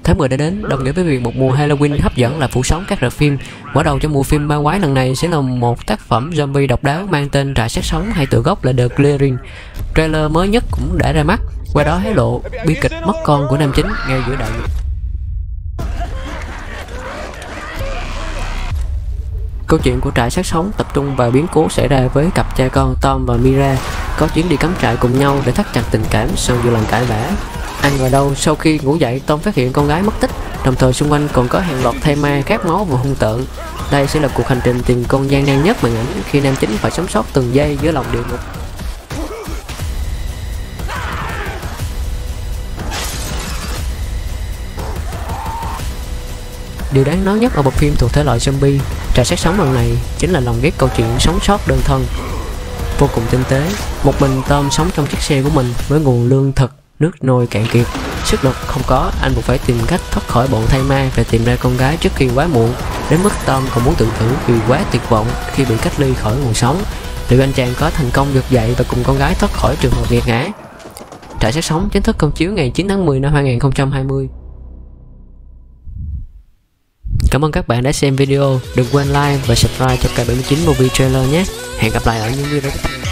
Tháng 10 đã đến, đồng nghĩa với việc một mùa Halloween hấp dẫn là phủ sóng các rạp phim. Mở đầu cho mùa phim ma quái lần này sẽ là một tác phẩm zombie độc đáo mang tên Trại Sát Sống hay tựa gốc là The Clearing. Trailer mới nhất cũng đã ra mắt, qua đó hé lộ bi kịch mất con của nam chính ngay giữa đại dịch. Câu chuyện của Trại Sát Sống tập trung vào biến cố xảy ra với cặp cha con Tom và Mira có chuyến đi cắm trại cùng nhau để thắt chặt tình cảm sau nhiều lần cãi vã. Ăn vào đâu sau khi ngủ dậy, Tom phát hiện con gái mất tích, đồng thời xung quanh còn có hàng loạt thây ma khát máu và hung tợn. Đây sẽ là cuộc hành trình tìm con gian nan nhất màn ảnh khi nam chính phải sống sót từng giây giữa lòng địa ngục. Điều đáng nói nhất ở bộ phim thuộc thể loại zombie Trại Sát Sống lần này chính là lồng ghép câu chuyện sống sót đơn thân vô cùng tinh tế. Một mình Tom sống trong chiếc xe của mình với nguồn lương thực, nước nôi cạn kiệt, sức lực không có, anh buộc phải tìm cách thoát khỏi bọn thây ma và tìm ra con gái trước khi quá muộn, đến mức Tom còn muốn tự tử vì quá tuyệt vọng khi bị cách ly khỏi nguồn sống. Liệu anh chàng có thành công vực dậy và cùng con gái thoát khỏi trường hợp nghiệt ngã? Trại Sát Sống chính thức công chiếu ngày 9 tháng 10 năm 2020. Cảm ơn các bạn đã xem video, đừng quên like và subscribe cho K79 Movie Trailer nhé. Hẹn gặp lại ở những video tiếp theo.